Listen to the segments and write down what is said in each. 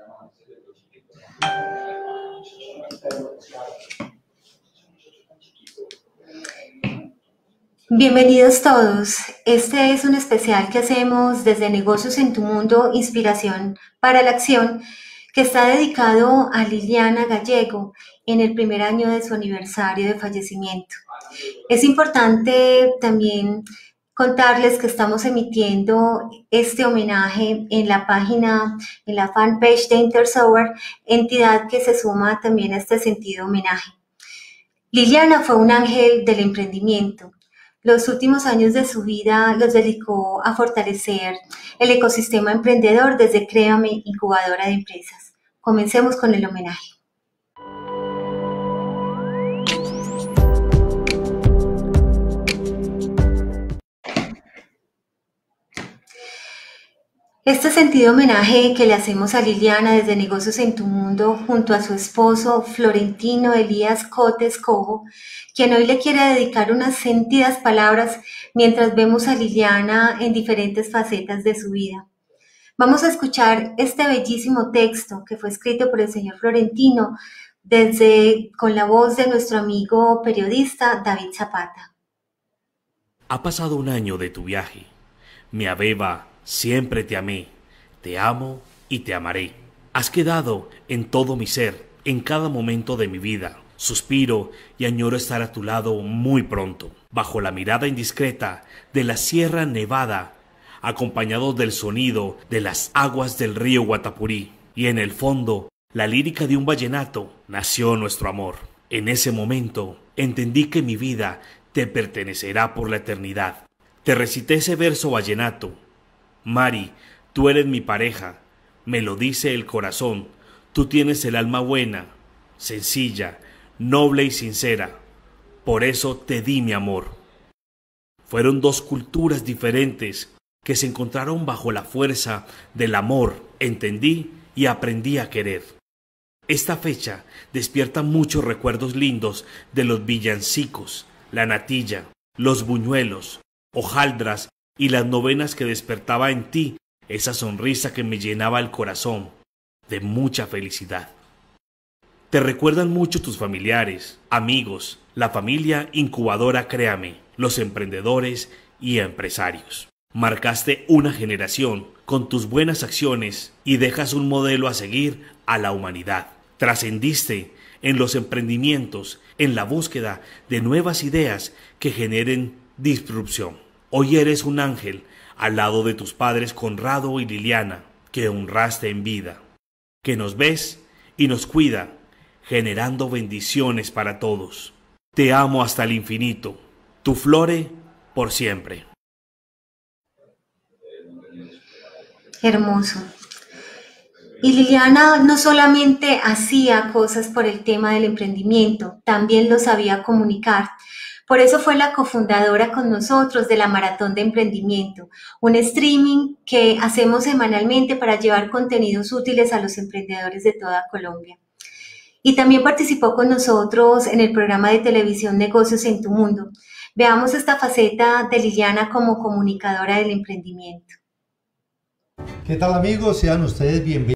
Bienvenidos todos. Este es un especial que hacemos desde Negocios en tu Mundo, Inspiración para la Acción, que está dedicado a Liliana Gallego en el primer año de su aniversario de fallecimiento. Es importante también contarles que estamos emitiendo este homenaje en la página, en la fanpage de Intersower, entidad que se suma también a este sentido homenaje. Liliana fue un ángel del emprendimiento. Los últimos años de su vida los dedicó a fortalecer el ecosistema emprendedor desde Créame, incubadora de empresas. Comencemos con el homenaje. Este sentido homenaje que le hacemos a Liliana desde Negocios en tu Mundo junto a su esposo Florentino Elías Cotes Cobo, quien hoy le quiere dedicar unas sentidas palabras mientras vemos a Liliana en diferentes facetas de su vida. Vamos a escuchar este bellísimo texto que fue escrito por el señor Florentino con la voz de nuestro amigo periodista David Zapata. Ha pasado un año de tu viaje. Mi Abeba, siempre te amé, te amo y te amaré. Has quedado en todo mi ser, en cada momento de mi vida. Suspiro y añoro estar a tu lado muy pronto, bajo la mirada indiscreta de la Sierra Nevada, acompañado del sonido de las aguas del río Guatapurí. Y en el fondo, la lírica de un vallenato, nació nuestro amor. En ese momento, entendí que mi vida te pertenecerá por la eternidad. Te recité ese verso vallenato. Mari, tú eres mi pareja, me lo dice el corazón, tú tienes el alma buena, sencilla, noble y sincera, por eso te di mi amor. Fueron dos culturas diferentes que se encontraron bajo la fuerza del amor, entendí y aprendí a querer. Esta fecha despierta muchos recuerdos lindos de los villancicos, la natilla, los buñuelos, hojaldras y las novenas que despertaba en ti esa sonrisa que me llenaba el corazón de mucha felicidad. Te recuerdan mucho tus familiares, amigos, la familia incubadora Créame, los emprendedores y empresarios. Marcaste una generación con tus buenas acciones y dejas un modelo a seguir a la humanidad. Trascendiste en los emprendimientos, en la búsqueda de nuevas ideas que generen disrupción. Hoy eres un ángel al lado de tus padres Conrado y Liliana, que honraste en vida, que nos ves y nos cuida, generando bendiciones para todos. Te amo hasta el infinito, tu Flore por siempre. Hermoso. Y Liliana no solamente hacía cosas por el tema del emprendimiento, también lo sabía comunicar. Por eso fue la cofundadora con nosotros de la Maratón de Emprendimiento, un streaming que hacemos semanalmente para llevar contenidos útiles a los emprendedores de toda Colombia. Y también participó con nosotros en el programa de televisión Negocios en tu Mundo. Veamos esta faceta de Liliana como comunicadora del emprendimiento. ¿Qué tal, amigos? Sean ustedes bienvenidos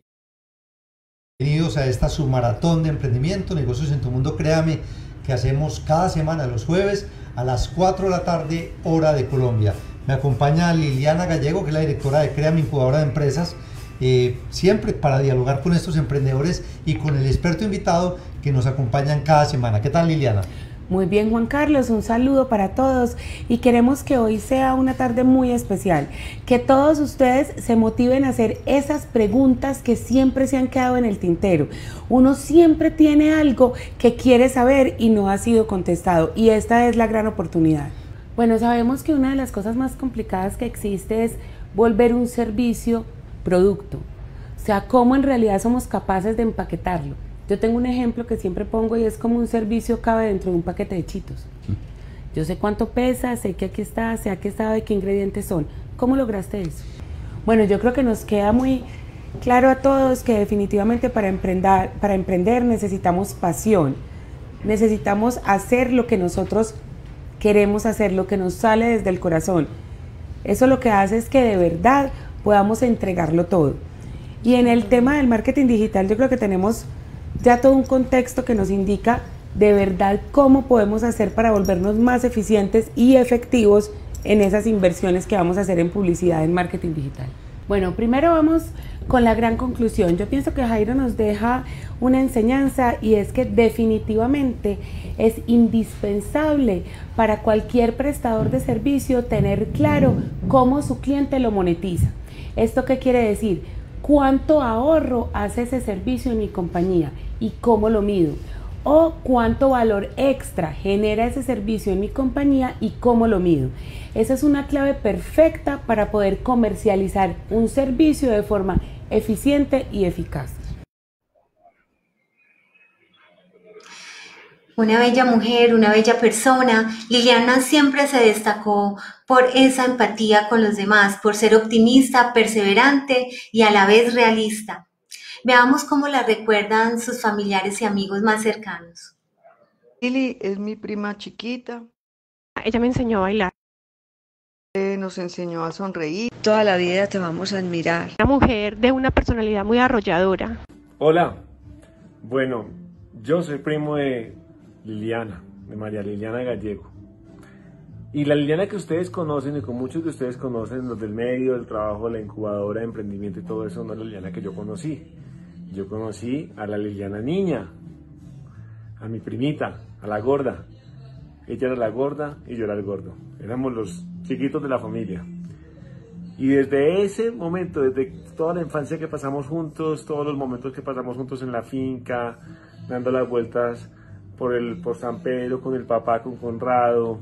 a esta submaratón de emprendimiento, Negocios en tu Mundo, Créame, que hacemos cada semana los jueves a las 4 de la tarde, hora de Colombia. Me acompaña Liliana Gallego, que es la directora de Créame, incubadora de empresas, siempre para dialogar con estos emprendedores y con el experto invitado que nos acompañan cada semana. ¿Qué tal, Liliana? Muy bien, Juan Carlos, un saludo para todos y queremos que hoy sea una tarde muy especial, que todos ustedes se motiven a hacer esas preguntas que siempre se han quedado en el tintero. Uno siempre tiene algo que quiere saber y no ha sido contestado, y esta es la gran oportunidad. Bueno, sabemos que una de las cosas más complicadas que existe es volver un servicio producto, o sea, cómo en realidad somos capaces de empaquetarlo. Yo tengo un ejemplo que siempre pongo y es como un servicio cabe dentro de un paquete de Cheetos. Yo sé cuánto pesa, sé que aquí está, sé a qué sabe, qué ingredientes son. ¿Cómo lograste eso? Bueno, yo creo que nos queda muy claro a todos que definitivamente para emprender necesitamos pasión. Necesitamos hacer lo que nosotros queremos hacer, lo que nos sale desde el corazón. Eso lo que hace es que de verdad podamos entregarlo todo. Y en el tema del marketing digital yo creo que tenemos ya todo un contexto que nos indica de verdad cómo podemos hacer para volvernos más eficientes y efectivos en esas inversiones que vamos a hacer en publicidad en marketing digital. Bueno, primero vamos con la gran conclusión. Yo pienso que Jairo nos deja una enseñanza y es que definitivamente es indispensable para cualquier prestador de servicio tener claro cómo su cliente lo monetiza. ¿Esto qué quiere decir? ¿Cuánto ahorro hace ese servicio en mi compañía y cómo lo mido? O cuánto valor extra genera ese servicio en mi compañía y cómo lo mido. Esa es una clave perfecta para poder comercializar un servicio de forma eficiente y eficaz. Una bella mujer, una bella persona. Liliana siempre se destacó por esa empatía con los demás, por ser optimista, perseverante y a la vez realista. Veamos cómo la recuerdan sus familiares y amigos más cercanos. Lili es mi prima chiquita. Ella me enseñó a bailar. Nos enseñó a sonreír. Toda la vida te vamos a admirar. Una mujer de una personalidad muy arrolladora. Hola, bueno, yo soy primo de Liliana, de María Liliana Gallego. Y la Liliana que ustedes conocen y con muchos de ustedes conocen, los del medio, del trabajo, la incubadora, de emprendimiento y todo eso, no es la Liliana que yo conocí. Yo conocí a la Liliana niña, a mi primita, a la gorda. Ella era la gorda y yo era el gordo. Éramos los chiquitos de la familia. Y desde ese momento, desde toda la infancia que pasamos juntos, todos los momentos que pasamos juntos en la finca, dando las vueltas por San Pedro con el papá, con Conrado,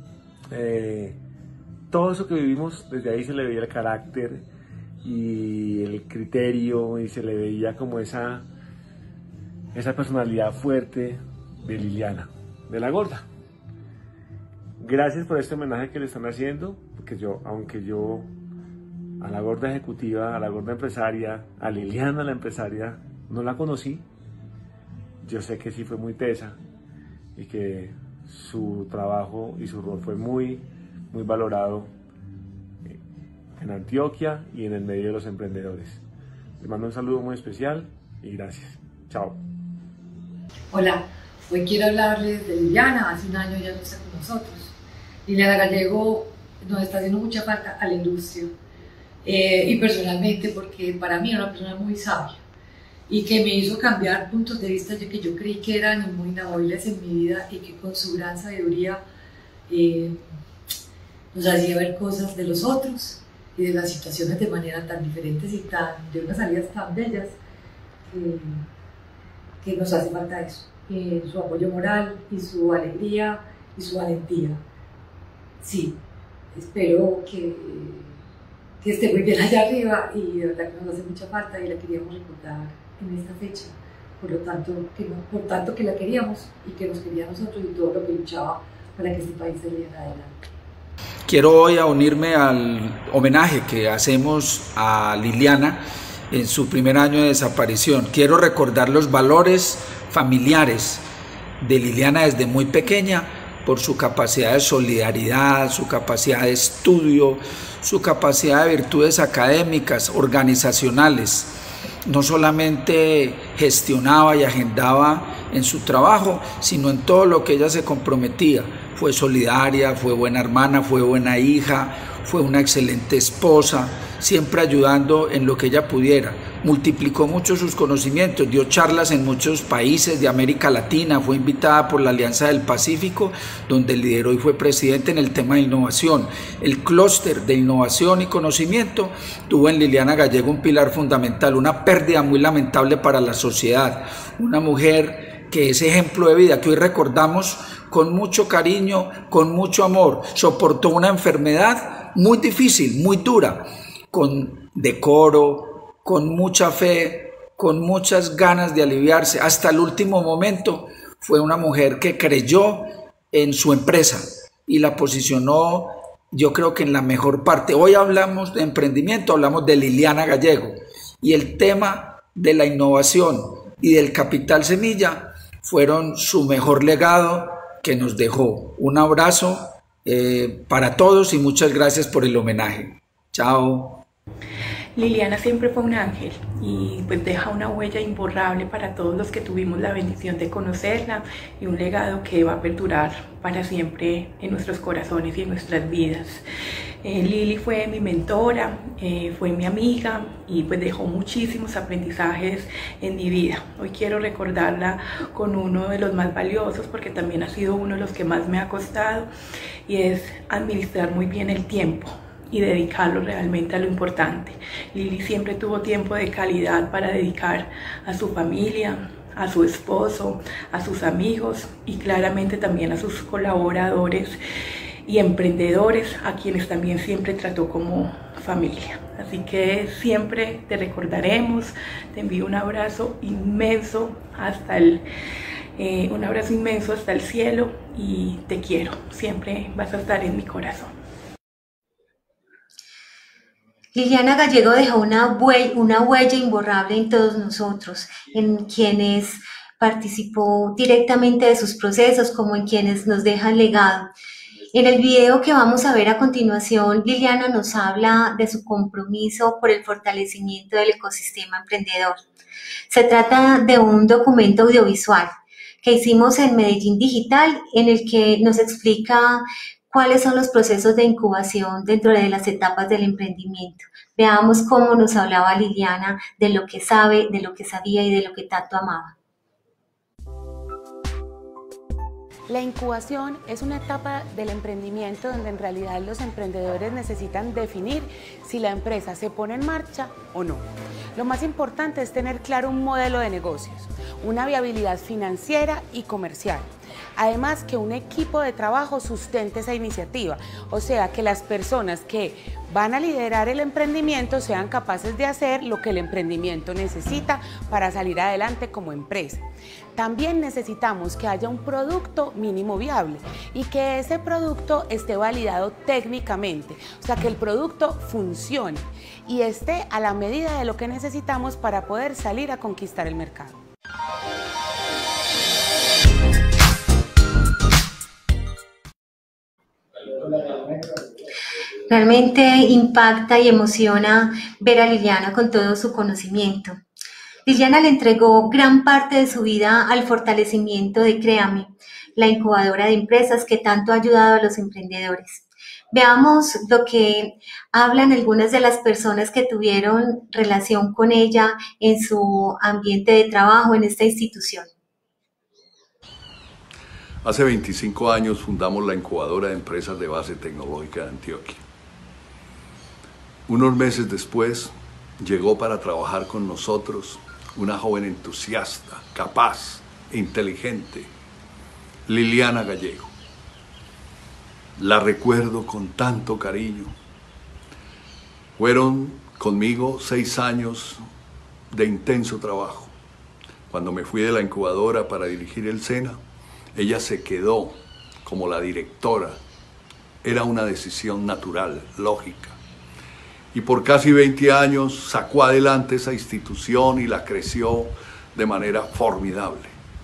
todo eso que vivimos, desde ahí se le veía el carácter y el criterio y se le veía como esa personalidad fuerte de Liliana, de la gorda. Gracias por este homenaje que le están haciendo, porque aunque yo a la gorda ejecutiva, a la gorda empresaria, a Liliana la empresaria, no la conocí, yo sé que sí fue muy tesa y que su trabajo y su rol fue muy, muy valorado en Antioquia y en el medio de los emprendedores. Les mando un saludo muy especial y gracias. Chao. Hola, hoy quiero hablarles de Liliana. Hace un año ya no está con nosotros. Liliana Gallego nos está haciendo mucha falta a la industria y personalmente, porque para mí era una persona muy sabia y que me hizo cambiar puntos de vista que yo creí que eran muy inamovibles en mi vida y que con su gran sabiduría nos hacía ver cosas de los otros y de las situaciones de manera tan diferentes y de unas salidas tan bellas que nos hace falta eso, su apoyo moral y su alegría y su valentía. Sí, espero que esté muy bien allá arriba y de verdad que nos hace mucha falta y la queríamos recordar en esta fecha, por tanto que la queríamos y que nos quería a nosotros y todo lo que luchaba para que este país saliera adelante. Quiero hoy unirme al homenaje que hacemos a Liliana en su primer año de desaparición. Quiero recordar los valores familiares de Liliana desde muy pequeña, por su capacidad de solidaridad, su capacidad de estudio, su capacidad de virtudes académicas, organizacionales. No solamente gestionaba y agendaba en su trabajo, sino en todo lo que ella se comprometía. Fue solidaria, fue buena hermana, fue buena hija, fue una excelente esposa, siempre ayudando en lo que ella pudiera. Multiplicó mucho sus conocimientos, dio charlas en muchos países de América Latina, fue invitada por la Alianza del Pacífico, donde lideró y fue presidente en el tema de innovación. El clúster de innovación y conocimiento tuvo en Liliana Gallego un pilar fundamental, una pérdida muy lamentable para la sociedad, una mujer que es ejemplo de vida, que hoy recordamos con mucho cariño, con mucho amor. Soportó una enfermedad muy difícil, muy dura, con decoro, con mucha fe, con muchas ganas de aliviarse. Hasta el último momento fue una mujer que creyó en su empresa y la posicionó, yo creo que en la mejor parte. Hoy hablamos de emprendimiento, hablamos de Liliana Gallego y el tema de la innovación y del capital semilla fueron su mejor legado que nos dejó. Un abrazo para todos y muchas gracias por el homenaje. Chao. Liliana siempre fue un ángel y pues deja una huella imborrable para todos los que tuvimos la bendición de conocerla y un legado que va a perdurar para siempre en nuestros corazones y en nuestras vidas. Lili fue mi mentora, fue mi amiga y pues dejó muchísimos aprendizajes en mi vida. Hoy quiero recordarla con uno de los más valiosos porque también ha sido uno de los que más me ha costado y es administrar muy bien el tiempo y dedicarlo realmente a lo importante. Lili siempre tuvo tiempo de calidad para dedicar a su familia, a su esposo, a sus amigos y claramente también a sus colaboradores y emprendedores, a quienes también siempre trató como familia. Así que siempre te recordaremos, te envío un abrazo inmenso hasta el cielo y te quiero, siempre vas a estar en mi corazón. Liliana Gallego dejó una huella imborrable en todos nosotros, en quienes participó directamente de sus procesos, como en quienes nos deja el legado. En el video que vamos a ver a continuación, Liliana nos habla de su compromiso por el fortalecimiento del ecosistema emprendedor. Se trata de un documento audiovisual que hicimos en Medellín Digital, en el que nos explica cuáles son los procesos de incubación dentro de las etapas del emprendimiento. Veamos cómo nos hablaba Liliana de lo que sabe, de lo que sabía y de lo que tanto amaba. La incubación es una etapa del emprendimiento donde en realidad los emprendedores necesitan definir si la empresa se pone en marcha o no. Lo más importante es tener claro un modelo de negocios, una viabilidad financiera y comercial. Además, que un equipo de trabajo sustente esa iniciativa, o sea, que las personas que van a liderar el emprendimiento sean capaces de hacer lo que el emprendimiento necesita para salir adelante como empresa. También necesitamos que haya un producto mínimo viable y que ese producto esté validado técnicamente, o sea, que el producto funcione y esté a la medida de lo que necesitamos para poder salir a conquistar el mercado. Realmente impacta y emociona ver a Liliana con todo su conocimiento. Liliana le entregó gran parte de su vida al fortalecimiento de Créame, la incubadora de empresas que tanto ha ayudado a los emprendedores. Veamos lo que hablan algunas de las personas que tuvieron relación con ella en su ambiente de trabajo en esta institución. Hace 25 años fundamos la incubadora de empresas de base tecnológica de Antioquia. Unos meses después llegó para trabajar con nosotros una joven entusiasta, capaz e inteligente, Liliana Gallego. La recuerdo con tanto cariño. Fueron conmigo 6 años de intenso trabajo. Cuando me fui de la incubadora para dirigir el SENA, ella se quedó como la directora. Era una decisión natural, lógica. Y por casi 20 años sacó adelante esa institución y la creció de manera formidable.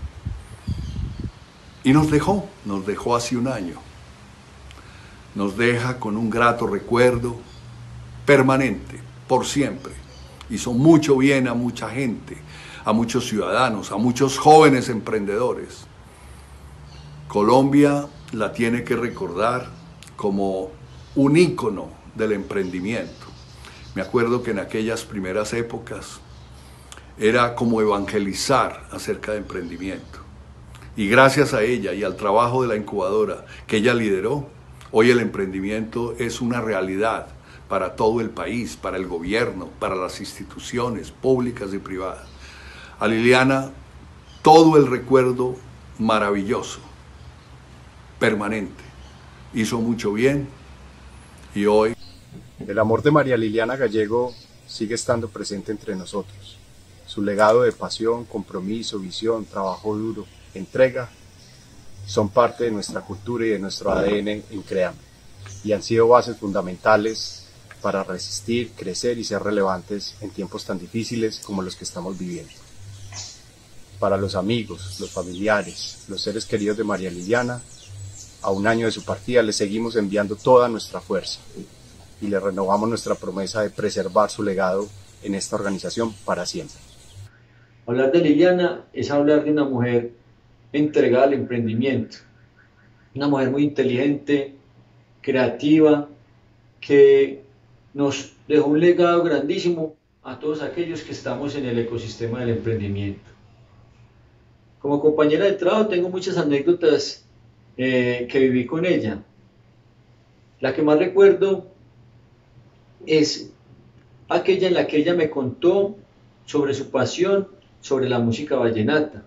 Y nos dejó hace un año. Nos deja con un grato recuerdo permanente, por siempre. Hizo mucho bien a mucha gente, a muchos ciudadanos, a muchos jóvenes emprendedores. Colombia la tiene que recordar como un ícono del emprendimiento. Me acuerdo que en aquellas primeras épocas era como evangelizar acerca de emprendimiento. Y gracias a ella y al trabajo de la incubadora que ella lideró, hoy el emprendimiento es una realidad para todo el país, para el gobierno, para las instituciones públicas y privadas. A Liliana, todo el recuerdo maravilloso, permanente. Hizo mucho bien y hoy... El amor de María Liliana Gallego sigue estando presente entre nosotros. Su legado de pasión, compromiso, visión, trabajo duro, entrega, son parte de nuestra cultura y de nuestro ADN en Créame, y han sido bases fundamentales para resistir, crecer y ser relevantes en tiempos tan difíciles como los que estamos viviendo. Para los amigos, los familiares, los seres queridos de María Liliana, a un año de su partida les seguimos enviando toda nuestra fuerza. y le renovamos nuestra promesa de preservar su legado en esta organización para siempre. Hablar de Liliana es hablar de una mujer entregada al emprendimiento, una mujer muy inteligente, creativa, que nos dejó un legado grandísimo a todos aquellos que estamos en el ecosistema del emprendimiento. Como compañera de trabajo tengo muchas anécdotas que viví con ella. La que más recuerdo es aquella en la que ella me contó sobre su pasión, sobre la música vallenata,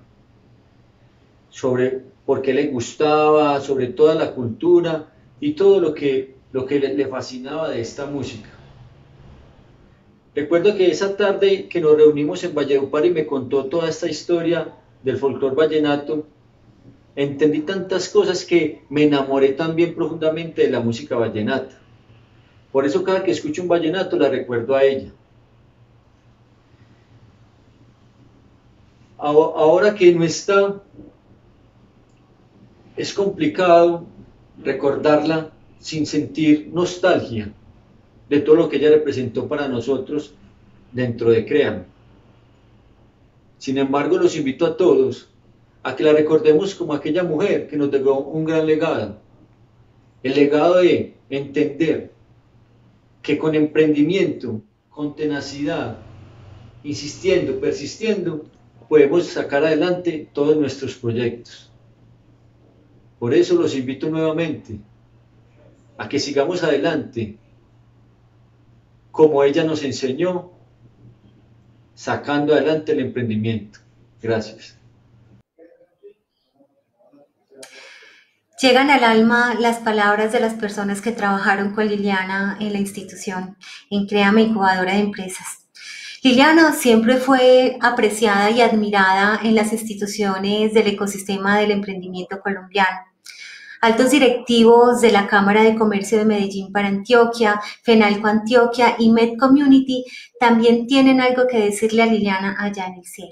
sobre por qué le gustaba, sobre toda la cultura y todo lo que le fascinaba de esta música. Recuerdo que esa tarde que nos reunimos en Valledupar y me contó toda esta historia del folclore vallenato, entendí tantas cosas que me enamoré también profundamente de la música vallenata. Por eso cada que escucho un vallenato la recuerdo a ella. Ahora que no está, es complicado recordarla sin sentir nostalgia de todo lo que ella representó para nosotros dentro de Créame. Sin embargo, los invito a todos a que la recordemos como aquella mujer que nos dejó un gran legado. El legado de entender que con emprendimiento, con tenacidad, insistiendo, persistiendo, podemos sacar adelante todos nuestros proyectos. Por eso los invito nuevamente a que sigamos adelante, como ella nos enseñó, sacando adelante el emprendimiento. Gracias. Llegan al alma las palabras de las personas que trabajaron con Liliana en la institución, en Créame Incubadora de Empresas. Liliana siempre fue apreciada y admirada en las instituciones del ecosistema del emprendimiento colombiano. Altos directivos de la Cámara de Comercio de Medellín para Antioquia, FENALCO Antioquia y Med Community también tienen algo que decirle a Liliana allá en el cielo.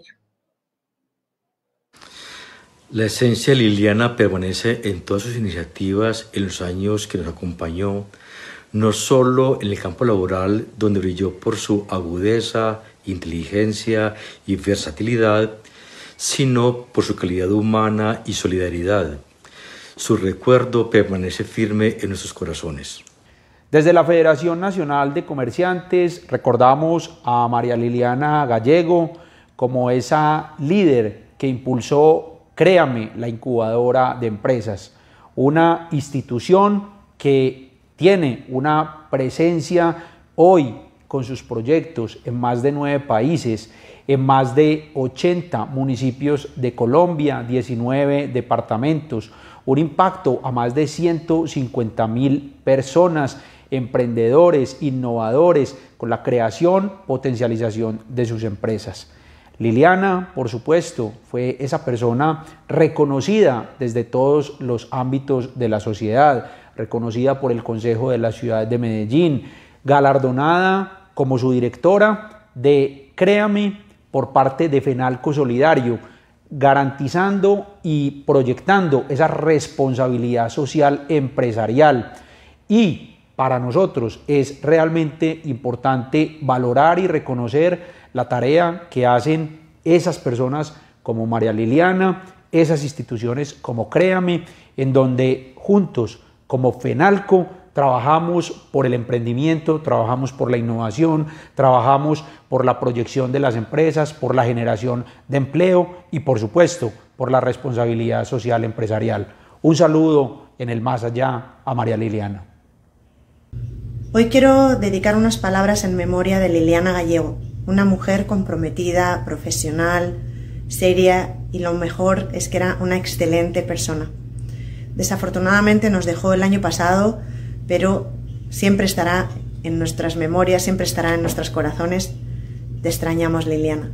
La esencia de Liliana permanece en todas sus iniciativas en los años que nos acompañó, no solo en el campo laboral, donde brilló por su agudeza, inteligencia y versatilidad, sino por su calidad humana y solidaridad. Su recuerdo permanece firme en nuestros corazones. Desde la Federación Nacional de Comerciantes recordamos a María Liliana Gallego como esa líder que impulsó Créame, la incubadora de empresas, una institución que tiene una presencia hoy con sus proyectos en más de 9 países, en más de 80 municipios de Colombia, 19 departamentos, un impacto a más de 150.000 personas, emprendedores, innovadores, con la creación, potencialización de sus empresas. Liliana, por supuesto, fue esa persona reconocida desde todos los ámbitos de la sociedad, reconocida por el Consejo de la Ciudad de Medellín, galardonada como su directora de Créame por parte de FENALCO Solidario, garantizando y proyectando esa responsabilidad social empresarial. Y para nosotros es realmente importante valorar y reconocer la tarea que hacen esas personas como María Liliana, esas instituciones como Créame, en donde juntos como FENALCO trabajamos por el emprendimiento, trabajamos por la innovación, trabajamos por la proyección de las empresas, por la generación de empleo y por supuesto por la responsabilidad social empresarial. Un saludo en el más allá a María Liliana. Hoy quiero dedicar unas palabras en memoria de Liliana Gallego, una mujer comprometida, profesional, seria y lo mejor es que era una excelente persona. Desafortunadamente nos dejó el año pasado, pero siempre estará en nuestras memorias, siempre estará en nuestros corazones. Te extrañamos, Liliana.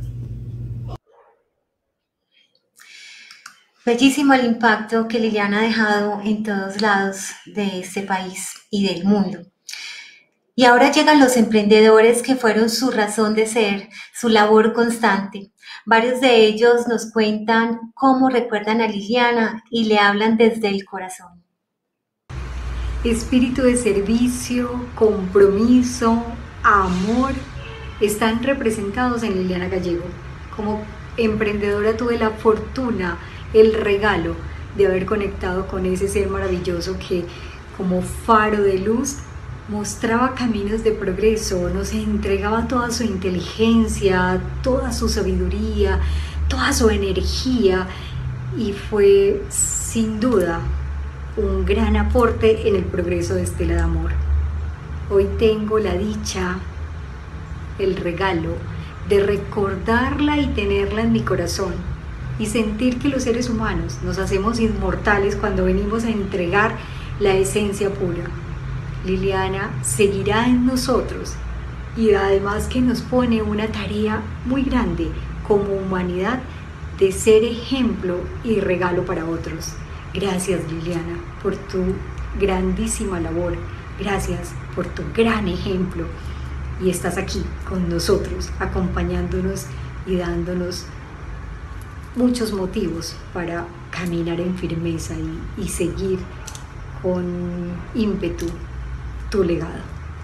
Bellísimo el impacto que Liliana ha dejado en todos lados de este país y del mundo. Y ahora llegan los emprendedores que fueron su razón de ser, su labor constante. Varios de ellos nos cuentan cómo recuerdan a Liliana y le hablan desde el corazón. Espíritu de servicio, compromiso, amor, están representados en Liliana Gallego. Como emprendedora tuve la fortuna, el regalo de haber conectado con ese ser maravilloso que, como faro de luz, mostraba caminos de progreso, nos entregaba toda su inteligencia, toda su sabiduría, toda su energía, y fue sin duda un gran aporte en el progreso de Estela D'Amor. Hoy tengo la dicha, el regalo de recordarla y tenerla en mi corazón y sentir que los seres humanos nos hacemos inmortales cuando venimos a entregar la esencia pura. Liliana seguirá en nosotros y además que nos pone una tarea muy grande como humanidad de ser ejemplo y regalo para otros. Gracias, Liliana, por tu grandísima labor. Gracias por tu gran ejemplo. Y estás aquí con nosotros, acompañándonos y dándonos muchos motivos para caminar en firmeza y seguir con ímpetu tu legado.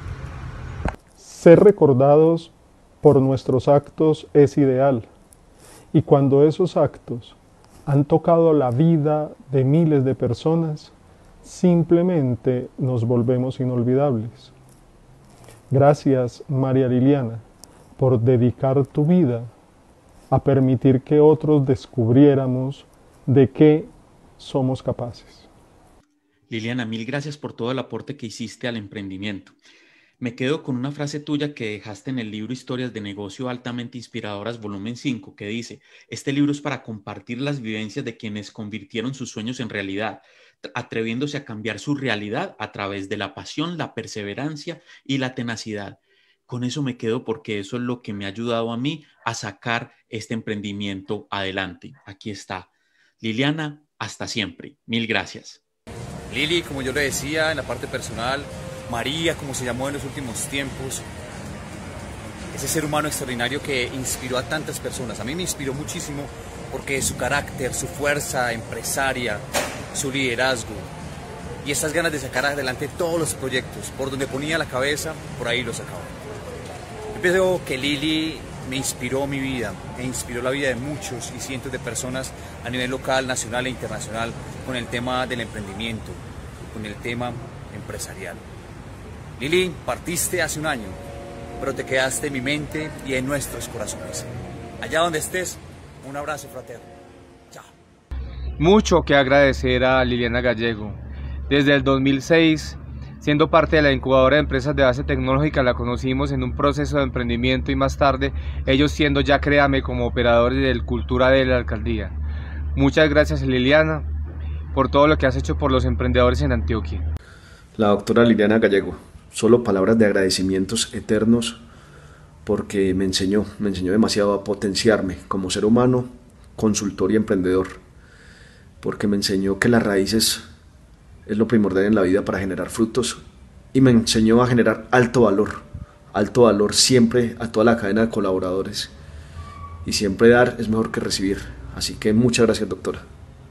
Ser recordados por nuestros actos es ideal. Y cuando esos actos han tocado la vida de miles de personas, simplemente nos volvemos inolvidables. Gracias, María Liliana, por dedicar tu vida a permitir que otros descubriéramos de qué somos capaces. Liliana, mil gracias por todo el aporte que hiciste al emprendimiento. Me quedo con una frase tuya que dejaste en el libro Historias de Negocio Altamente Inspiradoras, volumen 5, que dice: este libro es para compartir las vivencias de quienes convirtieron sus sueños en realidad, atreviéndose a cambiar su realidad a través de la pasión, la perseverancia y la tenacidad. Con eso me quedo porque eso es lo que me ha ayudado a mí a sacar este emprendimiento adelante. Aquí está. Liliana, hasta siempre. Mil gracias. Lili, como yo le decía en la parte personal, María, como se llamó en los últimos tiempos, ese ser humano extraordinario que inspiró a tantas personas. A mí me inspiró muchísimo porque su carácter, su fuerza empresaria, su liderazgo y estas ganas de sacar adelante todos los proyectos, por donde ponía la cabeza, por ahí los sacaba. Yo pienso que Lili me inspiró mi vida, e inspiró la vida de muchos y cientos de personas a nivel local, nacional e internacional con el tema del emprendimiento, con el tema empresarial. Lili, partiste hace un año, pero te quedaste en mi mente y en nuestros corazones. Allá donde estés, un abrazo fraterno. Chao. Mucho que agradecer a Liliana Gallego. Desde el 2006, siendo parte de la incubadora de empresas de base tecnológica, la conocimos en un proceso de emprendimiento y más tarde, ellos siendo ya Créame como operadores del Cultura de la alcaldía. Muchas gracias, Liliana, por todo lo que has hecho por los emprendedores en Antioquia. La doctora Liliana Gallego, solo palabras de agradecimientos eternos porque me enseñó demasiado a potenciarme como ser humano, consultor y emprendedor, porque me enseñó que las raíces es lo primordial en la vida para generar frutos y me enseñó a generar alto valor siempre a toda la cadena de colaboradores y siempre dar es mejor que recibir, así que muchas gracias, doctora.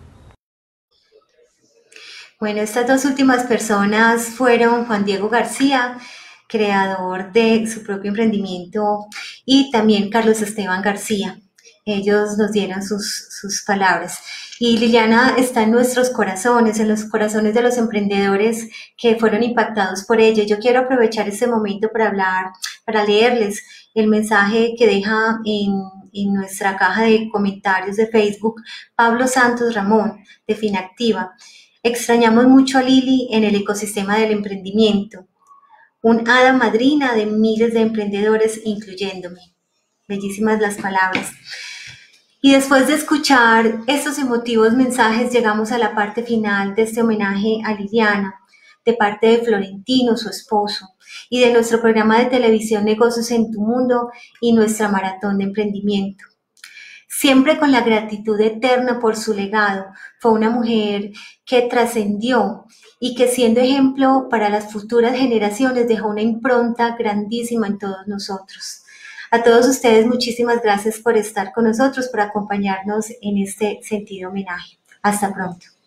Bueno, estas dos últimas personas fueron Juan Diego García, creador de su propio emprendimiento, y también Carlos Esteban García. Ellos nos dieron sus palabras. Y Liliana está en nuestros corazones, en los corazones de los emprendedores que fueron impactados por ella. Yo quiero aprovechar este momento para leerles el mensaje que deja en nuestra caja de comentarios de Facebook Pablo Santos Ramón, de Finactiva. Extrañamos mucho a Lili en el ecosistema del emprendimiento, un hada madrina de miles de emprendedores, incluyéndome. Bellísimas las palabras. Y después de escuchar estos emotivos mensajes, llegamos a la parte final de este homenaje a Liliana, de parte de Florentino, su esposo, y de nuestro programa de televisión Negocios en tu Mundo y nuestra maratón de emprendimiento. Siempre con la gratitud eterna por su legado, fue una mujer que trascendió y que, siendo ejemplo para las futuras generaciones, dejó una impronta grandísima en todos nosotros. A todos ustedes, muchísimas gracias por estar con nosotros, por acompañarnos en este sentido homenaje. Hasta pronto.